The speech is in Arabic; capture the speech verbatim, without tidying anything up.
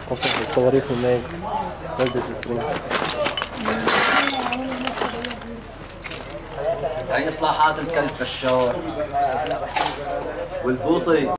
قصف الصواريخ هناك بلدة جسرين. هي إصلاحات الكلب بشار والبوطي.